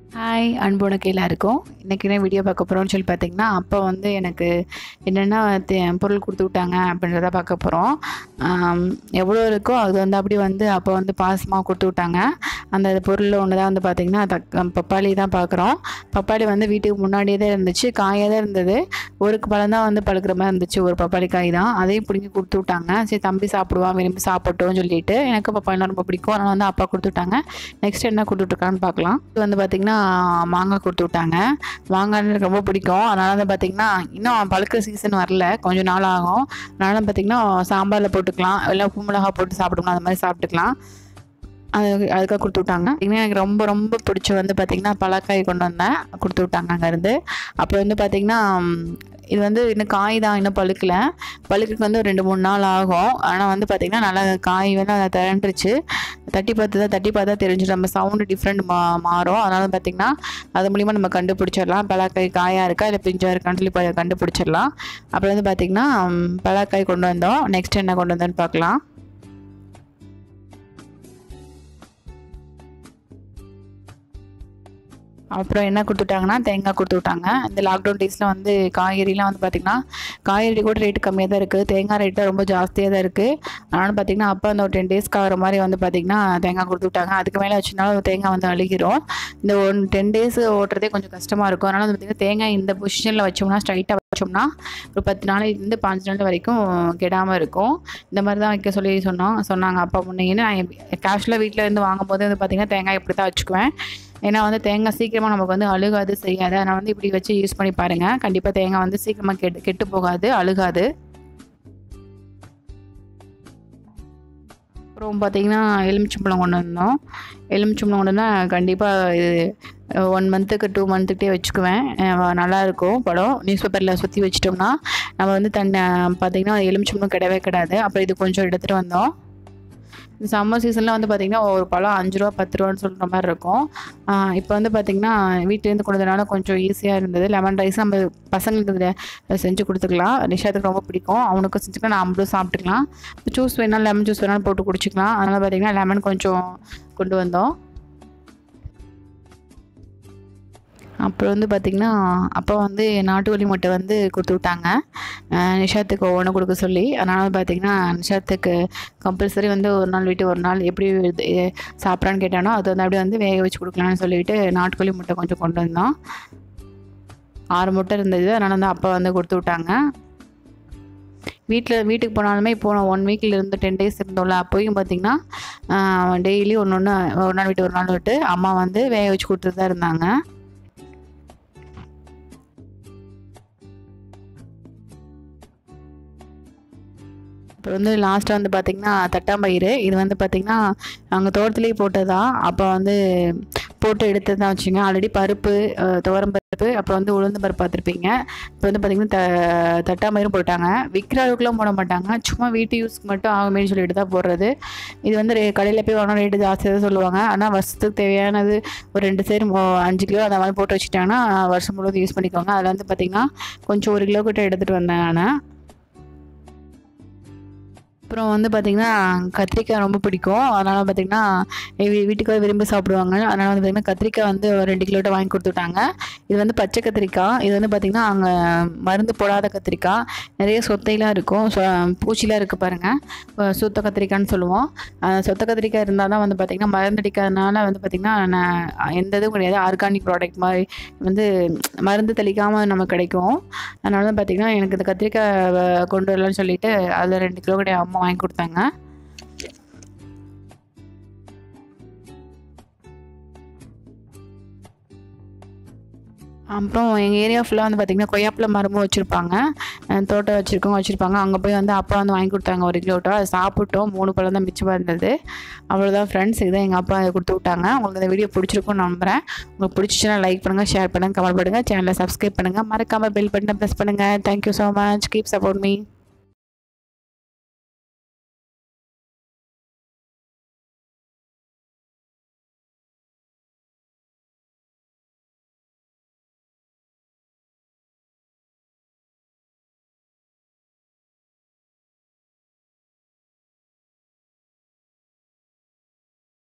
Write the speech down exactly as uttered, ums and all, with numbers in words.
Hi அன்போட கீழே இருக்கும். இன்றைக்கி என்ன வீடியோ பார்க்க போகிறோம்னு சொல்லி பார்த்தீங்கன்னா, அப்போ வந்து எனக்கு என்னென்ன தே பொருள் கொடுத்து விட்டாங்க அப்படின்றத பார்க்க போகிறோம். எவ்வளோ இருக்கோ அது வந்து அப்படி வந்து அப்போ வந்து பாசமாக கொடுத்து விட்டாங்க. அந்த பொருளில் ஒன்று தான் வந்து பார்த்திங்கன்னா தக் பப்பாளி தான் பார்க்குறோம். பப்பாளி வந்து வீட்டுக்கு முன்னாடியே தான் இருந்துச்சு, காயாக தான் இருந்தது. ஒரு பழம் தான் வந்து பழுக்கிற மாதிரி இருந்துச்சு, ஒரு பப்பாளி காய் தான். அதையும் பிடிங்கி கொடுத்து விட்டாங்க. சரி தம்பி சாப்பிடுவான், விரும்பி சாப்பிட்டோன்னு சொல்லிட்டு எனக்கு பப்பாளிலாம் ரொம்ப பிடிக்கும். அதனால் வந்து அப்பா கொடுத்து விட்டாங்க. நெக்ஸ்ட் என்ன கொடுத்துட்ருக்கான்னு பார்க்கலாம். இது வந்து பார்த்திங்கன்னா மாங்காய் கொடுத்து விட்டாங்க. மாங்காய் எனக்கு ரொம்ப பிடிக்கும். அதனால் வந்து பார்த்திங்கன்னா இன்னும் பழுக்கிற சீசன் வரல, கொஞ்சம் நாள் ஆகும். அதனால் பார்த்திங்கன்னா சாம்பாரில் போட்டுக்கலாம், இல்லை உப்பு மிளகா போட்டு சாப்பிட்டோம்னா அந்த மாதிரி சாப்பிட்டுக்கலாம். அது அதுக்காக கொடுத்து விட்டாங்க. பார்த்திங்கன்னா எனக்கு ரொம்ப ரொம்ப பிடிச்சி வந்து பார்த்திங்கன்னா பழக்காய் கொண்டு வந்தேன், கொடுத்து விட்டாங்க அங்கேருந்து. அப்புறம் வந்து பார்த்திங்கன்னா இது வந்து இன்னும் காய் தான், இன்னும் பழுக்கலை. பழுக்குக்கு வந்து ஒரு ரெண்டு மூணு நாள் ஆகும். ஆனால் வந்து பார்த்திங்கன்னா நல்லா காய் வந்து அதை திரண்டுருச்சு. தட்டி பார்த்து தான் தட்டி பார்த்தா தெரிஞ்சிடும், நம்ம சவுண்டு டிஃப்ரெண்ட் மா மாறும். அதனால் பார்த்திங்கன்னா அது மூலிமா நம்ம கண்டுபிடிச்சிடலாம் பழக்காய் காயாக இருக்கா இல்லை பிஞ்சாக இருக்கான்னு சொல்லி கண்டுபிடிச்சிடலாம். அப்புறம் வந்து பார்த்திங்கன்னா பழக்காய் கொண்டு வந்தோம். நெக்ஸ்ட் என்ன கொண்டு வந்தோன்னு பார்க்கலாம். அப்புறம் என்ன கொடுத்துட்டாங்கன்னா தேங்காய் கொடுத்து விட்டாங்க. இந்த லாக்டவுன் டேஸில் வந்து காய்கறிலாம் வந்து பார்த்திங்கன்னா காய்கறி கூட ரேட்டு கம்மியாக தான் இருக்குது, தேங்காய் ரேட்டு ரொம்ப ஜாஸ்தியாக தான் இருக்குது. அதனால் பார்த்திங்கன்னா அப்போ அந்த ஒரு டென் டேஸ்க்கு ஆகிற மாதிரி வந்து பார்த்திங்கன்னா தேங்காய் கொடுத்து விட்டாங்க. அதுக்கு மேலே வச்சுனாலும் தேங்காய் வந்து அழுகிரும். இந்த ஒன் டென் டேஸ் ஓட்டுறதே கொஞ்சம் கஷ்டமாக இருக்கும். அதனால் வந்து பார்த்திங்கன்னா தேங்காய் இந்த பொசிஷனில் வச்சோம்னா ஸ்ட்ரைட்டாக வச்சோம்னா ஒரு பத்து நாளைக்கு பாஞ்சு நாள் வரைக்கும் கெடாமல் இருக்கும். இந்த மாதிரி தான் வைக்க சொல்லி சொன்னோம் சொன்னாங்க அப்பா முன்னேன்னு. நான் கேஷுவலாக வீட்டில் இருந்து வாங்கும்போது வந்து பார்த்திங்கன்னா தேங்காய் இப்படி தான் வச்சுக்குவேன். ஏன்னா வந்து தேங்காய் சீக்கிரமாக நமக்கு வந்து அழுகாது, செய்யாது. அதனால் வந்து இப்படி வச்சு யூஸ் பண்ணி பாருங்கள். கண்டிப்பாக தேங்காய் வந்து சீக்கிரமாக கெட்டு கெட்டு போகாது, அழுகாது. அப்புறம் பார்த்திங்கன்னா எலுமிச்சம்பழம் கொண்டு வந்தோம். எலுமிச்சம்பழம் கொண்டு வந்தால் கண்டிப்பாக இது ஒன் மந்த்துக்கு டூ மந்த்துக்கிட்டே வச்சுக்குவேன். நல்லாயிருக்கும் பழம். நியூஸ் பேப்பரில் சுற்றி வச்சிட்டோம்னா நம்ம வந்து தண்ணி பார்த்திங்கன்னா எலுமிச்சம்பழம் கிடவே கிடாது. அப்புறம் இது கொஞ்சம் எடுத்துகிட்டு வந்தோம். இந்த சம்மர் சீசனில் வந்து பார்த்திங்கன்னா ஒரு பழம் அஞ்சு ரூபா பத்து ரூபான்னு சொல்கிற மாதிரி இருக்கும். இப்போ வந்து பார்த்திங்கன்னா வீட்டிலேருந்து கொண்டு வந்ததுனால கொஞ்சம் ஈஸியாக இருந்தது. லெமன் ரைஸ் நம்ம பசங்களுக்கு செஞ்சு கொடுத்துக்கலாம். நிஷாத்துக்கு ரொம்ப பிடிக்கும், அவனுக்கும் செஞ்சுக்கலாம், நம்மளும் சாப்பிட்டுக்கலாம். ஜூஸ் வேணாலும் லெமன் ஜூஸ் வேணாலும் போட்டு குடிச்சிக்கலாம். அதனால் பார்த்திங்கன்னா லெமன் கொஞ்சம் கொண்டு வந்தோம். அப்புறம் வந்து பார்த்திங்கன்னா அப்போ வந்து நாட்டுக்கோழி முட்டை வந்து கொடுத்து விட்டாங்க நிஷாத்துக்கு ஒவ்வொன்று கொடுக்க சொல்லி. அதனால் பார்த்திங்கன்னா நிஷாத்துக்கு கம்பல்சரி வந்து ஒரு நாள் விட்டு ஒரு நாள் எப்படி சாப்பிட்றான்னு கேட்டானோ அது வந்து அப்படியே வந்து வேக வச்சு கொடுக்கலான்னு சொல்லிவிட்டு நாட்டுக்கோழி முட்டை கொஞ்சம் கொண்டு வந்தோம். ஆறு முட்டை இருந்தது. அதனால் வந்து அப்பா வந்து கொடுத்து விட்டாங்க. வீட்டில் வீட்டுக்கு போனாலுமே இப்போ ஒன் வீக்கில் இருந்து டென் டேஸ் இருந்தோம்ல, அப்போயும் பார்த்திங்கன்னா டெய்லி ஒன்று ஒன்று ஒரு நாள் விட்டு ஒரு நாள் விட்டு அம்மா வந்து வேக வச்சு கொடுத்துட்டு தான் இருந்தாங்க. இப்போ வந்து லாஸ்ட்டாக வந்து பார்த்திங்கன்னா தட்டாம்பயிறு. இது வந்து பார்த்திங்கன்னா நாங்கள் தோட்டத்துலேயே போட்டதா. அப்போ வந்து போட்டு எடுத்து தான் வச்சுங்க. ஆல்ரெடி பருப்பு, துவரம் பருப்பு, அப்புறம் வந்து உளுந்து பருப்பு பார்த்துருப்பீங்க. இப்போ வந்து பார்த்திங்கன்னா த தட்டாம்பயிரும் போட்டாங்க. விற்கிற அளவுக்குலாம் போட மாட்டாங்க, சும்மா வீட்டு யூஸ்க்கு மட்டும் ஆகுமேன்னு சொல்லிட்டு தான் போடுறது. இது வந்து ரே கடையில் போய் வாங்கினா ரேட்டு ஜாஸ்தியாக தான் சொல்லுவாங்க. ஆனால் வருஷத்துக்கு தேவையானது ஒரு ரெண்டு சேர் அஞ்சு கிலோ அந்த மாதிரி போட்டு வச்சுட்டாங்கன்னா வருஷம் முழுவதும் யூஸ் பண்ணிக்கோங்க. அதில் வந்து பார்த்திங்கன்னா கொஞ்சம் ஒரு கிலோ கிட்ட எடுத்துகிட்டு வந்தேன் நான். அப்புறம் வந்து பார்த்திங்கன்னா கத்திரிக்காய் ரொம்ப பிடிக்கும். அதனால் பார்த்திங்கன்னா வீட்டுக்கு விரும்பி சாப்பிடுவாங்க. அதனால் வந்து பார்த்திங்கன்னா கத்திரிக்காய் வந்து ஒரு ரெண்டு கிலோட்ட வாங்கி கொடுத்துட்டாங்க. இது வந்து பச்சை கத்திரிக்காய். இது வந்து பார்த்திங்கன்னா அங்கே மருந்து போடாத கத்திரிக்காய். நிறைய சொத்தையெலாம் இருக்கும், பூச்சிலாம் இருக்குது பாருங்கள், சுத்த கத்திரிக்காய்ன்னு சொல்லுவோம். சொத்த கத்திரிக்காய் இருந்தால் தான் வந்து பார்த்திங்கன்னா மருந்து அடிக்காதனால வந்து பார்த்திங்கன்னா நான் எந்த இதுவும் கிடையாது, ஆர்கானிக் ப்ராடக்ட் மாதிரி வந்து மருந்து தெளிக்காமல் நமக்கு கிடைக்கும். அதனால தான் பார்த்திங்கன்னா எனக்கு இந்த கத்திரிக்காய் கொண்டு வரலான்னு சொல்லிவிட்டு அதில் ரெண்டு கிலோ கிடையாது அம்மா வாங்கி கொடுத்தாங்க. அப்புறம் எங்கள் ஏரியா ஃபுல்லாக வந்து பார்த்திங்கன்னா கொய்யாப்பழம் மரமும் வச்சுருப்பாங்க, தோட்டம் வச்சுருக்கவங்க வச்சுருப்பாங்க. அங்கே போய் வந்து அப்பா வந்து வாங்கி கொடுத்தாங்க ஒரு கிலோட்டோ. அதை சாப்பிட்டோம். மூணு பழம் தான் மிச்சமாக இருந்தது. அவ்வளோதான் ஃப்ரெண்ட்ஸ், இதுதான் எங்கள் அப்பா கொடுத்து விட்டாங்க. உங்களுக்கு இந்த வீடியோ பிடிச்சிருக்குன்னு நம்புகிறேன். உங்களுக்கு பிடிச்சிச்சுன்னா லைக் பண்ணுங்கள், ஷேர் பண்ணுங்கள், கமெண்ட் பண்ணுங்கள், சேனலை சப்ஸ்கிரைப் பண்ணுங்கள், மறக்காமல் பெல் பட்டனை ப்ரெஸ் பண்ணுங்கள். Thank you so much. Keep support me.